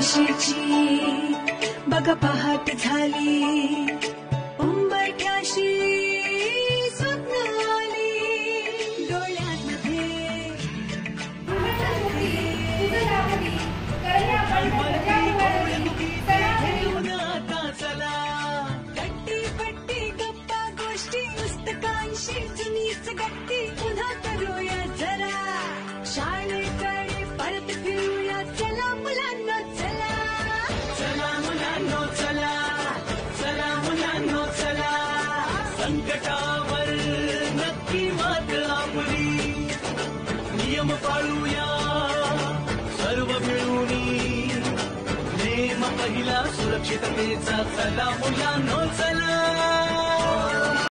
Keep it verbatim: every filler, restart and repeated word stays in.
आशेची बघ पहाट झाली, उंबरठ्याशी स्वप्न आली डोळ्यांमध्ये। गट्टी पट्टी गप्पा गोष्टी पुस्तकांशी जुनीच गट्टी पुन्हा करूया जरा, शाळेकडे परत फिरूया चला मुलांना चला, चला मुलांनो चला, चला मुलांनो चला, संकटावर नक्की मात आपली, नियम पाळूया सर्व मिळूनी, नेम पहिला सुरक्षिततेचा चला मुलांनो चला।